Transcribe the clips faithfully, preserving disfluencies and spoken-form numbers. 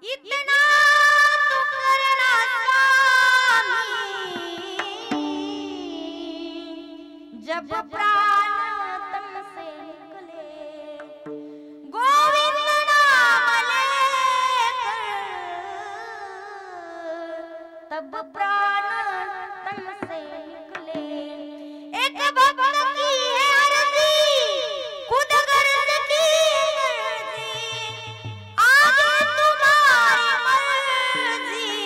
इतना तू करना स्वामी, जब प्राण तन से निकले गोविंद नाम लेकर, तब प्राण तन से निकले। एक भक्त की है अर्जी, खुद गर्ज की गर्जी, आगे तुम्हारी मर्जी,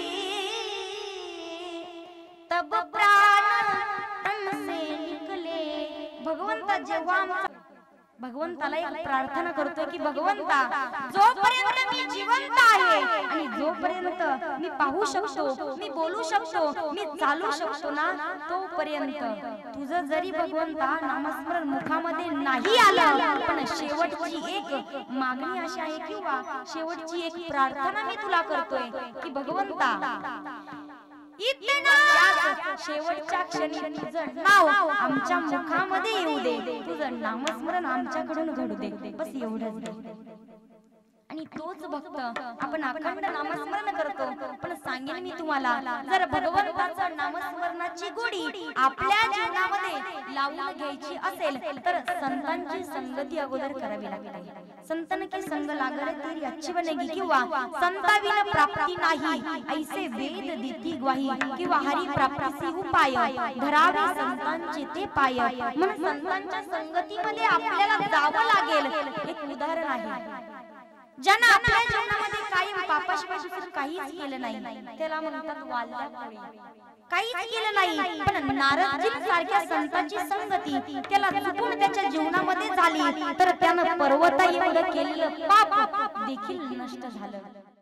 तब प्राण तन से निकले। भगवंता जेव्हा आमचा भगवंताला एक प्रार्थना करतोय की भगवंता, जोपर्यंत मी जिवंत आहे आणि जोपर्यंत मी पाहू शकतो, मी बोलू शकतो, मी चालू शकतो ना, तोपर्यंत तुझं जरी भगवंता नामस्मरण मुखामध्ये नाही आलं, पण शेवटची एक मागणी अशी आहे किंवा शेवटची एक प्रार्थना मी तुला करतोय की भगवंता, इतना शेवटच्या क्षणी तुझं नाव आमच्या मुखामध्ये येऊ दे, तुझं नामस्मरण आमच्याकडून घडू दे, बस एवढंच। आणि तोच भक्त आपण अखंड नामस्मरण करतो, पण सांगेन मी तुम्हाला, जर भगवंताचं नामस्मरणाची गोडी आपल्या जीवनामध्ये लावून घ्यायची असेल तर संतांची संगती अगोदर करावी लागते। संतन की संग लागले तेरी अच्छी बनेगी, किंवा संताविन प्राप्ती नाही ऐसे वेद देती ग्वाही, किंवा हरी प्राप्तीसी उपाय धरावे संतांचे ते पाय। म्हणून संतांच्या संगतीमध्ये आपल्याला जावं लागेल। एक उदाहरण आहे, ज्यांना आपल्या जीवनामध्ये कायम पापाशिवाय दुसरं काहीच केलं नाही त्याला म्हणतात वाल्या कोळी, काहीच केलं नाही, पण नारदजी सारख्या संतांची संगती त्याला चुकून त्याच्या जीवनामध्ये झाली तर त्यानं पर्वता एवढं केलेलं पाप देखील नष्ट झालं।